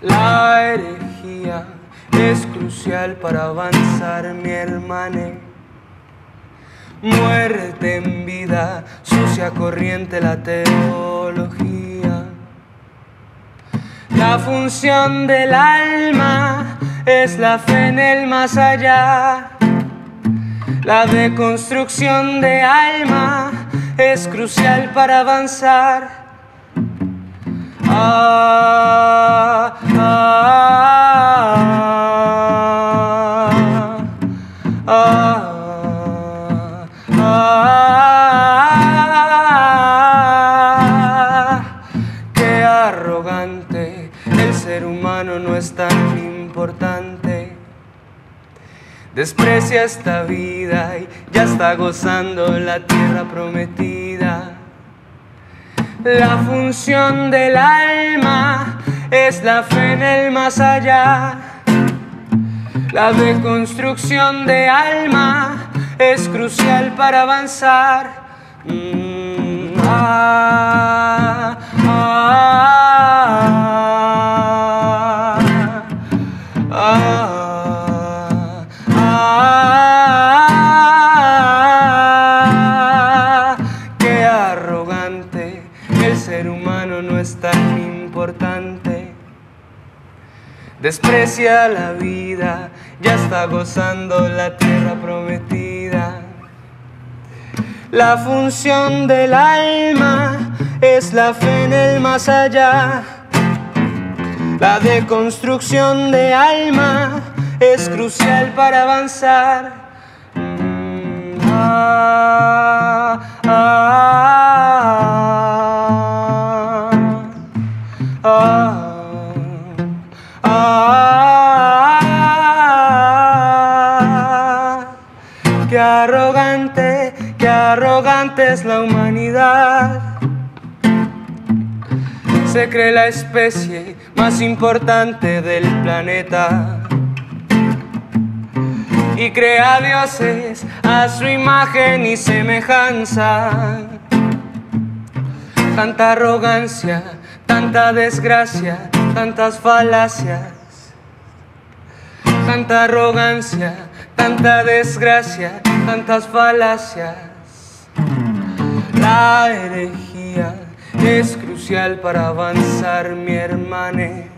La herejía es crucial para avanzar, mi hermane. Muerte en vida, sucia corriente la teología. La función del alma es la fe en el más allá. La deconstrucción de alma es crucial para avanzar. Qué arrogante, el ser humano no es tan importante. Desprecia esta vida y ya está gozando la tierra prometida. La función del alma es la fe en el más allá. La deconstrucción de alma es crucial para avanzar. Qué arrogante, el ser humano no es tan importante. Desprecia la vida, ya está gozando la tierra prometida. La función del alma es la fe en el más allá. La deconstrucción de alma es crucial para avanzar. Qué arrogante es la humanidad. Se cree la especie más importante del planeta y crea dioses a su imagen y semejanza. Tanta arrogancia, tanta desgracia, tantas falacias. Tanta arrogancia, tanta desgracia, tantas falacias. La herejía es crucial para avanzar, mi hermane.